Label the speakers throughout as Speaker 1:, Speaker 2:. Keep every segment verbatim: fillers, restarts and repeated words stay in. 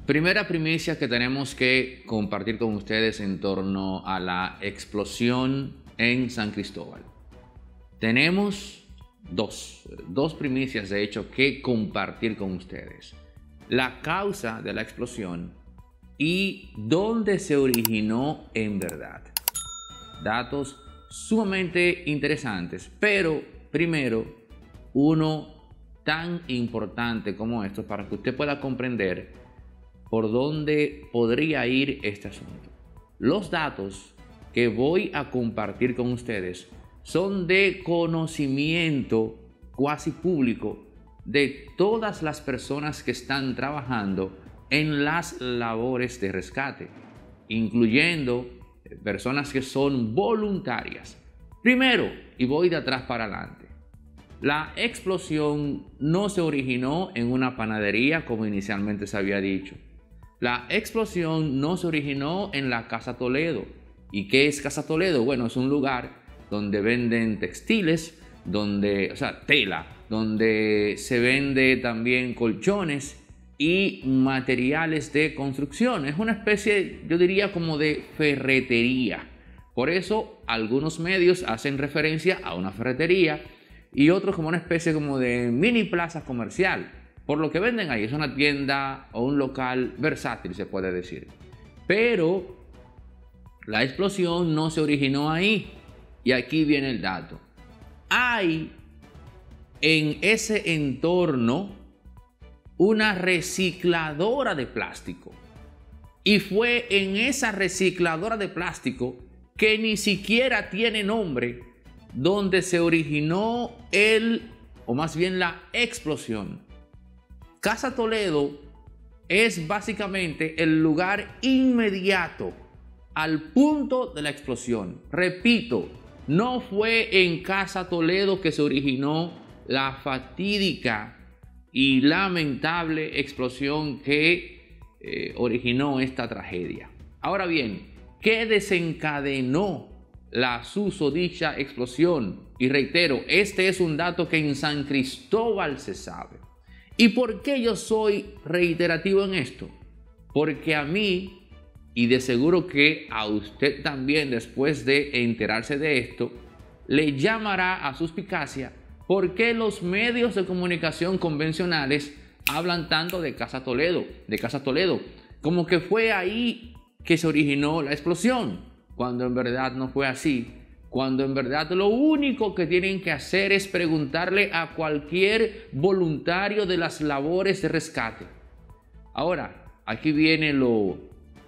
Speaker 1: Primera primicia que tenemos que compartir con ustedes en torno a la explosión en San Cristóbal. Tenemos dos, dos primicias de hecho que compartir con ustedes. La causa de la explosión y dónde se originó en verdad. Datos sumamente interesantes, pero primero uno tan importante como esto para que usted pueda comprender por dónde podría ir este asunto. Los datos que voy a compartir con ustedes son de conocimiento cuasi público de todas las personas que están trabajando en las labores de rescate, incluyendo personas que son voluntarias. Primero, y voy de atrás para adelante, la explosión no se originó en una panadería como inicialmente se había dicho. La explosión no se originó en la Casa Toledo. ¿Y qué es Casa Toledo? Bueno, es un lugar donde venden textiles, donde, o sea, tela, donde se vende también colchones y materiales de construcción. Es una especie, yo diría, como de ferretería. Por eso algunos medios hacen referencia a una ferretería y otros como una especie como de mini plaza comercial. Por lo que venden ahí, es una tienda o un local versátil, se puede decir. Pero la explosión no se originó ahí. Y aquí viene el dato. Hay en ese entorno una recicladora de plástico. Y fue en esa recicladora de plástico, que ni siquiera tiene nombre, donde se originó el, o más bien la explosión. Casa Toledo es básicamente el lugar inmediato al punto de la explosión. Repito, no fue en Casa Toledo que se originó la fatídica y lamentable explosión que eh, originó esta tragedia. Ahora bien, ¿qué desencadenó la susodicha explosión? Y reitero, este es un dato que en San Cristóbal se sabe. ¿Y por qué yo soy reiterativo en esto? Porque a mí, y de seguro que a usted también después de enterarse de esto, le llamará a suspicacia por qué los medios de comunicación convencionales hablan tanto de Casa Toledo, de Casa Toledo, como que fue ahí que se originó la explosión, cuando en verdad no fue así. Cuando en verdad lo único que tienen que hacer es preguntarle a cualquier voluntario de las labores de rescate. Ahora, aquí viene lo,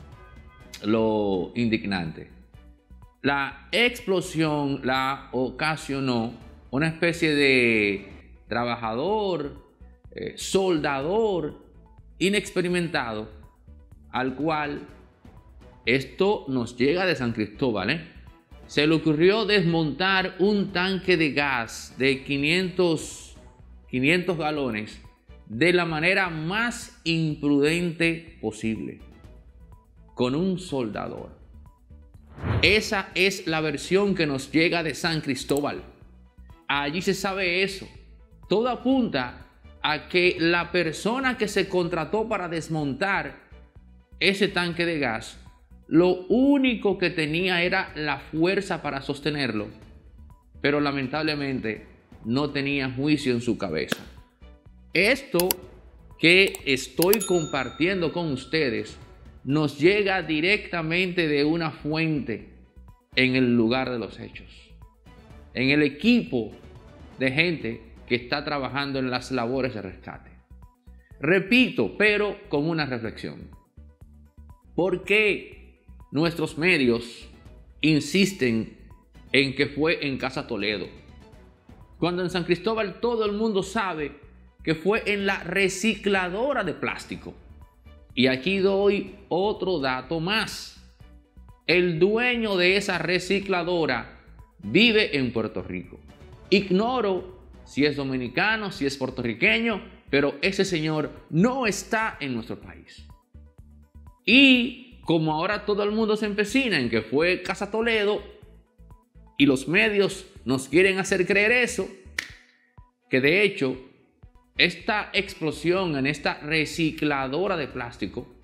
Speaker 1: lo indignante. La explosión la ocasionó una especie de trabajador, eh, soldador inexperimentado, al cual esto nos llega de San Cristóbal, ¿eh? Se le ocurrió desmontar un tanque de gas de quinientos, quinientos galones de la manera más imprudente posible, con un soldador. Esa es la versión que nos llega de San Cristóbal. Allí se sabe eso. Todo apunta a que la persona que se contrató para desmontar ese tanque de gas, lo único que tenía era la fuerza para sostenerlo, pero lamentablemente no tenía juicio en su cabeza. Esto que estoy compartiendo con ustedes nos llega directamente de una fuente en el lugar de los hechos, en el equipo de gente que está trabajando en las labores de rescate. Repito, pero con una reflexión. ¿Por qué nuestros medios insisten en que fue en Casa Toledo, cuando en San Cristóbal todo el mundo sabe que fue en la recicladora de plástico? Y aquí doy otro dato más. El dueño de esa recicladora vive en Puerto Rico. Ignoro si es dominicano, si es puertorriqueño, pero ese señor no está en nuestro país. Y como ahora todo el mundo se empecina en que fue Casa Toledo y los medios nos quieren hacer creer eso, que de hecho esta explosión en esta recicladora de plástico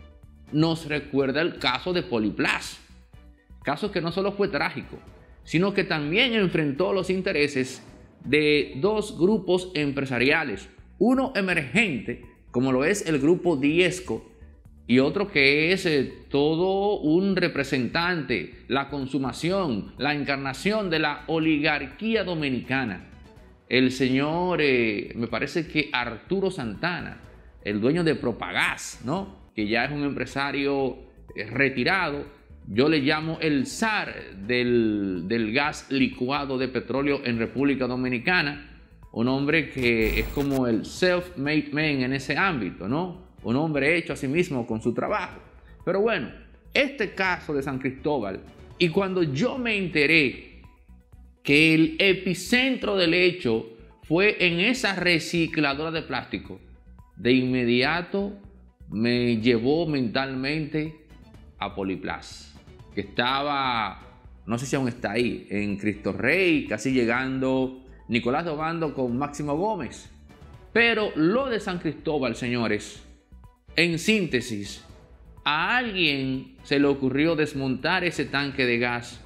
Speaker 1: nos recuerda el caso de Poliplas. Caso que no solo fue trágico, sino que también enfrentó los intereses de dos grupos empresariales. Uno emergente, como lo es el grupo Diezco, y otro que es eh, todo un representante, la consumación, la encarnación de la oligarquía dominicana. El señor, eh, me parece que Arturo Santana, el dueño de Propagás, ¿no? Que ya es un empresario eh, retirado. Yo le llamo el zar del, del gas licuado de petróleo en República Dominicana. Un hombre que es como el self-made man en ese ámbito, ¿no? Un hombre hecho a sí mismo con su trabajo. Pero bueno, este caso de San Cristóbal, y cuando yo me enteré que el epicentro del hecho fue en esa recicladora de plástico, de inmediato me llevó mentalmente a Poliplas, que estaba, no sé si aún está ahí, en Cristo Rey, casi llegando Nicolás de Obando con Máximo Gómez. Pero lo de San Cristóbal, señores, en síntesis, a alguien se le ocurrió desmontar ese tanque de gas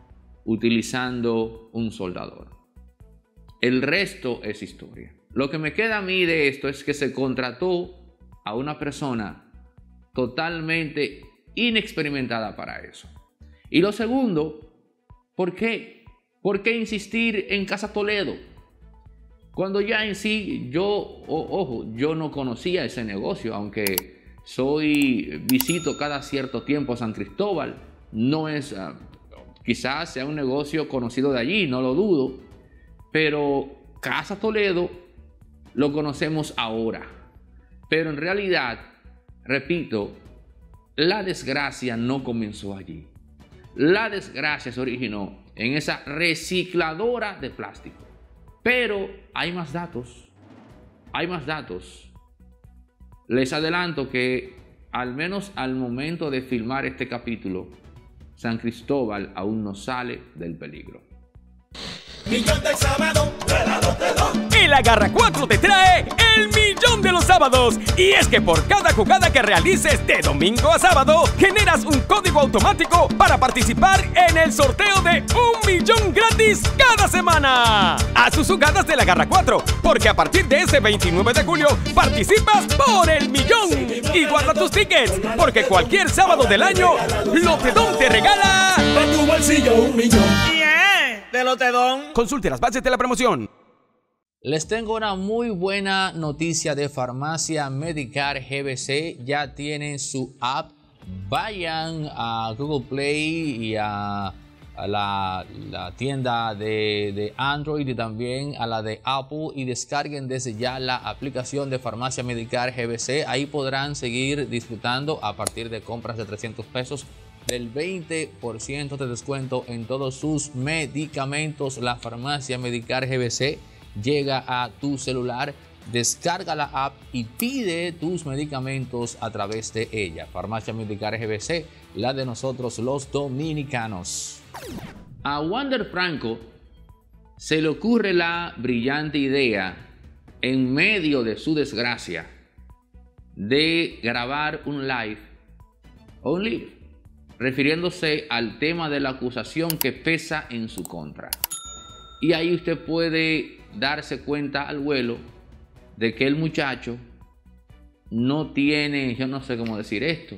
Speaker 1: utilizando un soldador. El resto es historia. Lo que me queda a mí de esto es que se contrató a una persona totalmente inexperimentada para eso. Y lo segundo, ¿por qué? ¿Por qué insistir en Casa Toledo? Cuando ya en sí, yo, oh, ojo, yo no conocía ese negocio, aunque soy, visito cada cierto tiempo a San Cristóbal. No es, uh, quizás sea un negocio conocido de allí, no lo dudo, pero Casa Toledo lo conocemos ahora. Pero en realidad, repito, la desgracia no comenzó allí. La desgracia se originó en esa recicladora de plástico. Pero hay más datos, hay más datos. Les adelanto que al menos al momento de filmar este capítulo, San Cristóbal aún no sale del peligro.
Speaker 2: Millón del sábado,
Speaker 3: El Agarra cuatro te trae el millón de los sábados. Y es que por cada jugada que realices de domingo a sábado, generas un código automático para participar en el sorteo de un millón gratis cada semana. Haz tus jugadas del Agarra cuatro, porque a partir de ese veintinueve de julio participas por el millón. Y guarda tus tickets, porque cualquier sábado del año, Lotedón te regala
Speaker 2: para tu bolsillo un millón.
Speaker 3: Yeah, de Lotedón. Consulte las bases de la promoción.
Speaker 4: Les tengo una muy buena noticia de Farmacia Medicar G B C. Ya tienen su app. Vayan a Google Play y a, a la, la tienda de, de Android y también a la de Apple y descarguen desde ya la aplicación de Farmacia Medicar G B C. Ahí podrán seguir disfrutando a partir de compras de trescientos pesos del veinte por ciento de descuento en todos sus medicamentos. La Farmacia Medicar G B C llega a tu celular, descarga la app y pide tus medicamentos a través de ella. Farmacia Medicar G B C, la de nosotros los dominicanos.
Speaker 1: A Wander Franco se le ocurre la brillante idea, en medio de su desgracia, de grabar un live o un live, refiriéndose al tema de la acusación que pesa en su contra. Y ahí usted puede darse cuenta al vuelo de que el muchacho no tiene, yo no sé cómo decir esto,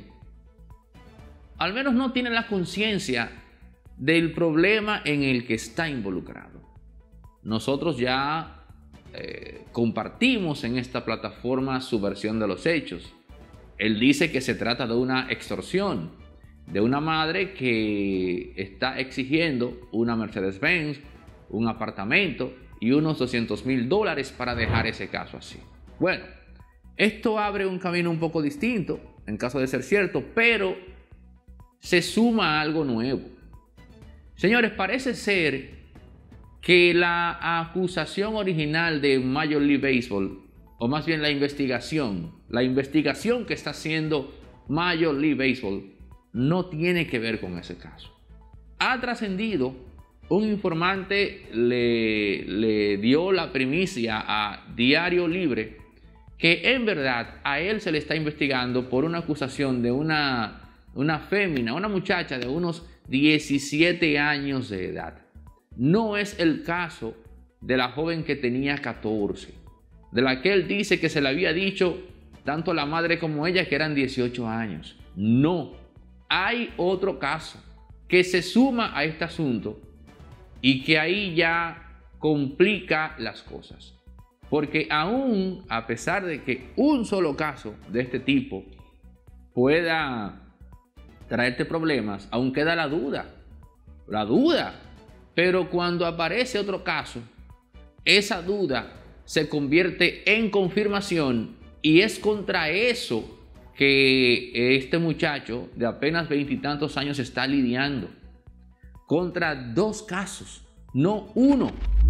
Speaker 1: al menos no tiene la conciencia del problema en el que está involucrado. Nosotros ya eh, compartimos en esta plataforma su versión de los hechos. Él dice que se trata de una extorsión, de una madre que está exigiendo una Mercedes-Benz, un apartamento y unos doscientos mil dólares para dejar ese caso así. Bueno, esto abre un camino un poco distinto, en caso de ser cierto, pero se suma algo nuevo. Señores, parece ser que la acusación original de Major League Baseball, o más bien la investigación, la investigación que está haciendo Major League Baseball, no tiene que ver con ese caso. Ha trascendido. Un informante le, le dio la primicia a Diario Libre que en verdad a él se le está investigando por una acusación de una, una fémina, una muchacha de unos diecisiete años de edad. No es el caso de la joven que tenía catorce, de la que él dice que se le había dicho tanto la madre como ella que eran dieciocho años. No, hay otro caso que se suma a este asunto y que ahí ya complica las cosas. Porque aún a pesar de que un solo caso de este tipo pueda traerte problemas, aún queda la duda, la duda. Pero cuando aparece otro caso, esa duda se convierte en confirmación y es contra eso que este muchacho de apenas veintitantos años está lidiando. Contra dos casos, no uno.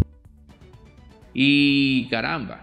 Speaker 1: Y caramba,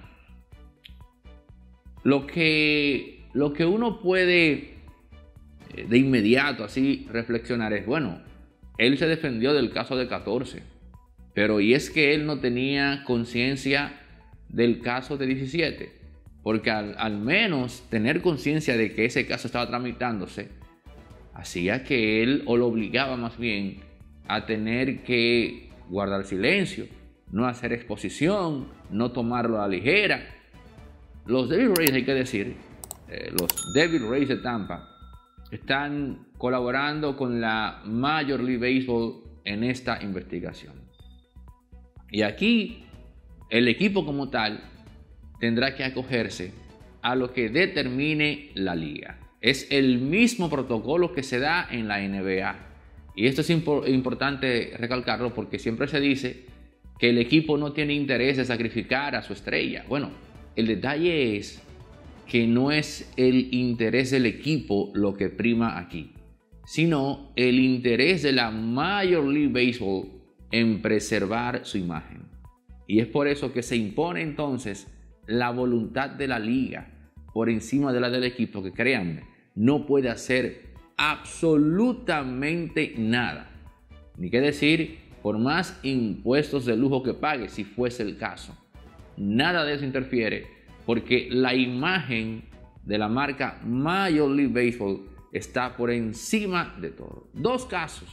Speaker 1: lo que, lo que uno puede de inmediato así reflexionar es, bueno, él se defendió del caso de catorce, pero y es que él no tenía conciencia del caso de diecisiete, porque al, al menos tener conciencia de que ese caso estaba tramitándose, hacía que él, o lo obligaba más bien, a tener que guardar silencio, no hacer exposición, no tomarlo a la ligera. Los Devil Rays, hay que decir, eh, los Devil Rays de Tampa están colaborando con la Major League Baseball en esta investigación. Y aquí el equipo como tal tendrá que acogerse a lo que determine la liga. Es el mismo protocolo que se da en la N B A. Y esto es impo- importante recalcarlo porque siempre se dice que el equipo no tiene interés de sacrificar a su estrella. Bueno, el detalle es que no es el interés del equipo lo que prima aquí, sino el interés de la Major League Baseball en preservar su imagen. Y es por eso que se impone entonces la voluntad de la liga por encima de la del equipo, que créanme, no puede hacer absolutamente nada. Ni qué decir, por más impuestos de lujo que pague, si fuese el caso. Nada de eso interfiere, porque la imagen de la marca Major League Baseball está por encima de todo. Dos casos.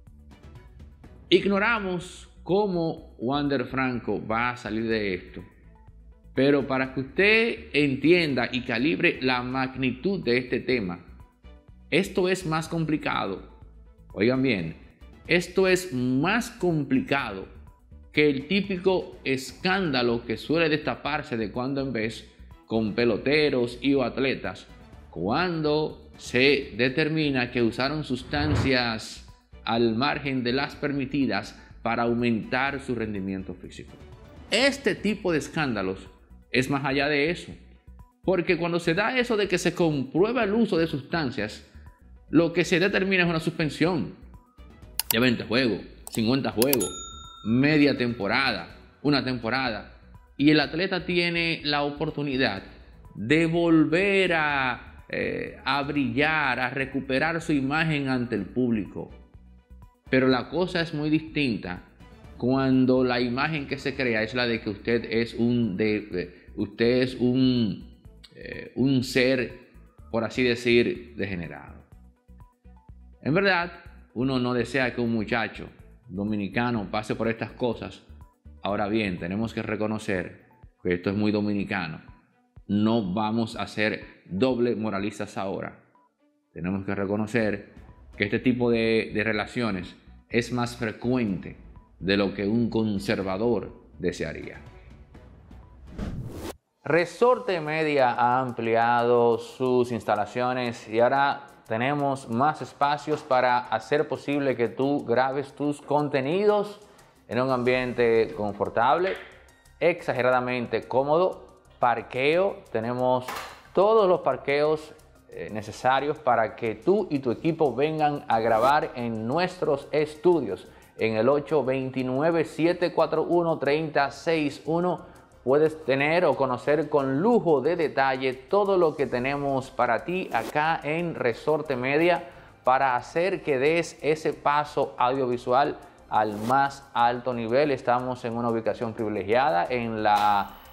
Speaker 1: Ignoramos cómo Wander Franco va a salir de esto, pero para que usted entienda y calibre la magnitud de este tema, esto es más complicado. Oigan bien, esto es más complicado que el típico escándalo que suele destaparse de cuando en vez con peloteros y o atletas cuando se determina que usaron sustancias al margen de las permitidas para aumentar su rendimiento físico. Este tipo de escándalos es más allá de eso, porque cuando se da eso de que se comprueba el uso de sustancias, lo que se determina es una suspensión de veinte juegos, cincuenta juegos, media temporada, una temporada, y el atleta tiene la oportunidad de volver a, eh, a brillar, a recuperar su imagen ante el público. Pero la cosa es muy distinta cuando la imagen que se crea es la de que usted es un, de, de, usted es un, eh, un ser, por así decir, degenerado. En verdad, uno no desea que un muchacho dominicano pase por estas cosas. Ahora bien, tenemos que reconocer que esto es muy dominicano. No vamos a ser doble moralistas ahora. Tenemos que reconocer que este tipo de, de relaciones es más frecuente de lo que un conservador desearía. Resorte Media ha ampliado sus instalaciones y ahora tenemos más espacios para hacer posible que tú grabes tus contenidos en un ambiente confortable, exageradamente cómodo, parqueo. Tenemos todos los parqueos eh, necesarios para que tú y tu equipo vengan a grabar en nuestros estudios. En el ocho dos nueve, siete cuatro uno, tres cero seis uno puedes tener o conocer con lujo de detalle todo lo que tenemos para ti acá en Resorte Media para hacer que des ese paso audiovisual al más alto nivel. Estamos en una ubicación privilegiada en la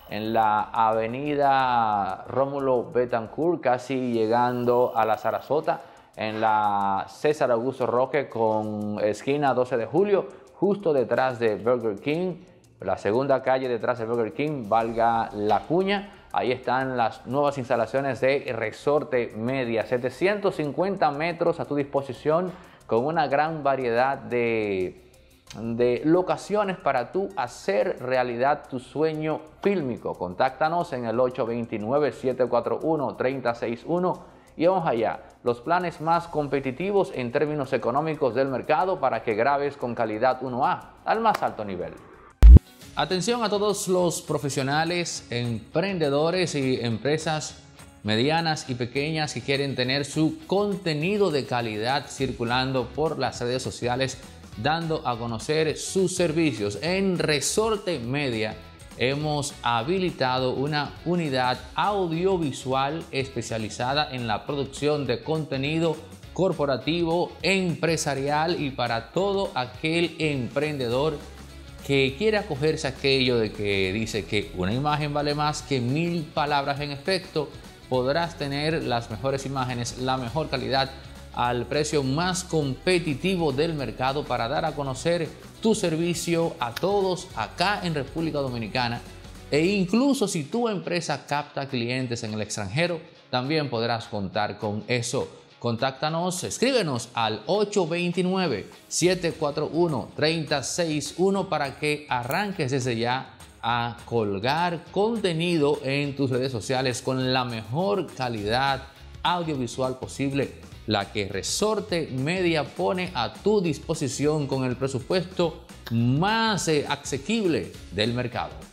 Speaker 1: en la avenida Rómulo Betancourt, casi llegando a la Sarasota, en la César Augusto Roque con esquina doce de julio, justo detrás de Burger King, la segunda calle detrás de Burger King, valga la cuña. Ahí están las nuevas instalaciones de Resorte Media, setecientos cincuenta metros a tu disposición, con una gran variedad de, de locaciones para tú hacer realidad tu sueño fílmico. Contáctanos en el ocho dos nueve, siete cuatro uno, tres cero seis uno y vamos allá. Los planes más competitivos en términos económicos del mercado para que grabes con calidad uno A al más alto nivel.
Speaker 4: Atención a todos los profesionales, emprendedores y empresas medianas y pequeñas que quieren tener su contenido de calidad circulando por las redes sociales, dando a conocer sus servicios. En Resorte Media hemos habilitado una unidad audiovisual especializada en la producción de contenido corporativo, empresarial y para todo aquel emprendedor que quiere acogerse a aquello de que dice que una imagen vale más que mil palabras. En efecto, podrás tener las mejores imágenes, la mejor calidad al precio más competitivo del mercado para dar a conocer tu servicio a todos acá en República Dominicana. E incluso si tu empresa capta clientes en el extranjero, también podrás contar con eso. Contáctanos, escríbenos al ocho dos nueve, siete cuatro uno, tres cero seis uno para que arranques desde ya a colgar contenido en tus redes sociales con la mejor calidad audiovisual posible, la que Resorte Media pone a tu disposición con el presupuesto más eh, asequible del mercado.